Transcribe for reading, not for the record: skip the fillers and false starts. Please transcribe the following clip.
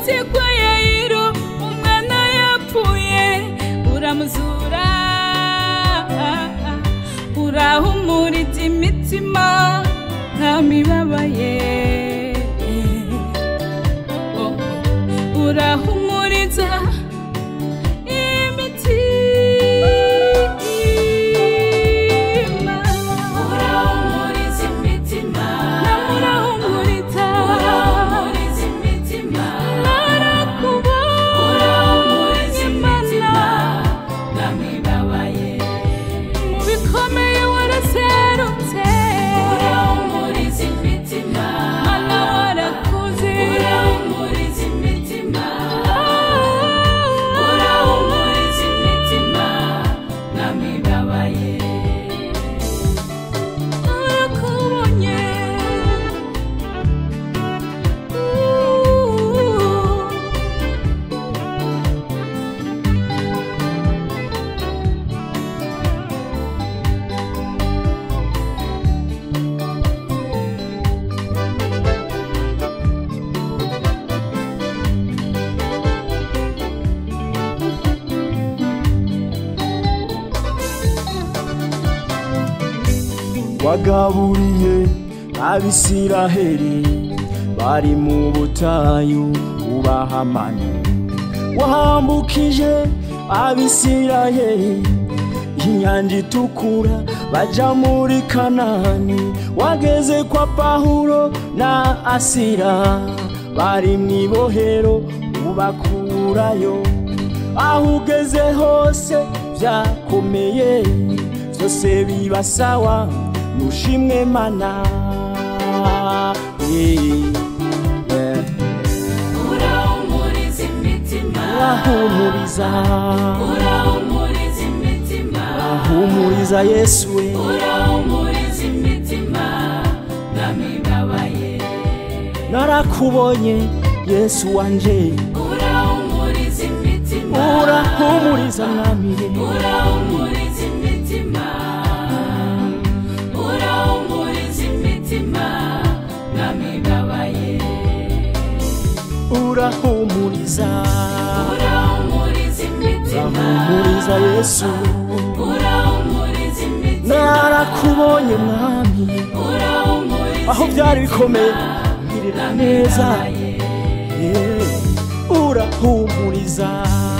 ati kwa Yairo umwana yapfuye uramuzura urahumuriza imitima nk'amibabaye urahumuriza wagaburiye abisiraheli bari mu butayu ubaha manu wahambukije abisiraheli inyanja itukura baja muri Kanani wageze kwa Pawulo na Asira bari mwibohero ubakurayo aho ugeze hose vyakomeye vyose biba sawa nushimwe mana urahumuriza imitima urahumuriza imitima urahumuriza Yesu urahumuriza imitima nk'amibabaye narakubonye Yesu wanje urahumuriza imitima urahumuriza mwami urahumuriza imitima urahumuriza imitima nk'amibabaye urahumuriza imitima urahumuriza Yesu urahumuriza imitima narakubonye mwami aho byari bikomeye ngirira neza urahumuriza